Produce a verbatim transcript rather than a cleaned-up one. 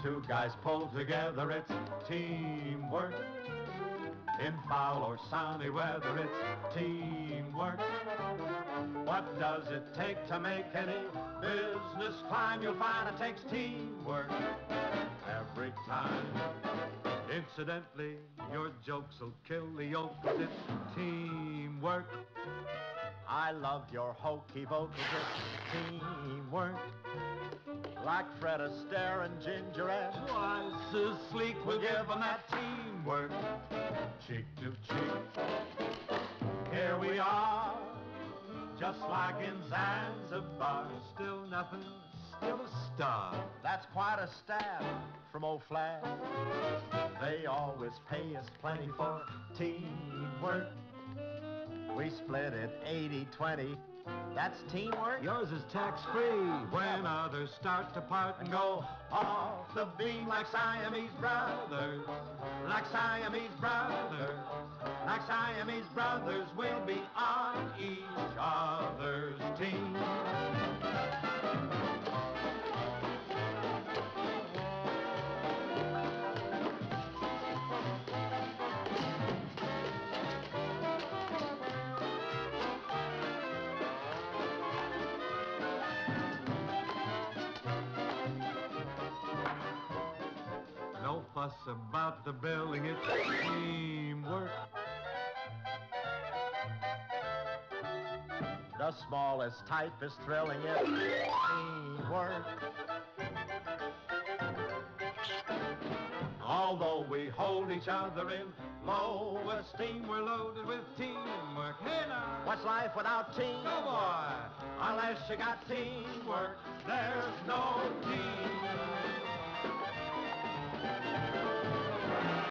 two guys pull together, it's teamwork. In foul or sunny weather, it's teamwork. What does it take to make any business climb? You'll find it takes teamwork every time. Incidentally, your jokes will kill the yoke, 'cause it's teamwork. I love your hokey vocals, it's teamwork. Like Fred Astaire and Ginger and twice as sleek, we'll give them that teamwork. Cheek to cheek, here we are, just like in Zanzibar. Still nothing, still a star. That's quite a stab from old Flag. They always pay us plenty for teamwork. We split it eighty twenty. That's teamwork. Yours is tax-free when others start to part and go off the beam like Siamese brothers. Like Siamese brothers. Like Siamese brothers, we'll be on each other's team. No fuss about the billing, it's teamwork. The smallest type is thrilling, it's teamwork. Although we hold each other in low esteem, we're loaded with teamwork. Hey now! What's life without team? No boy! Unless you got teamwork, there's no team.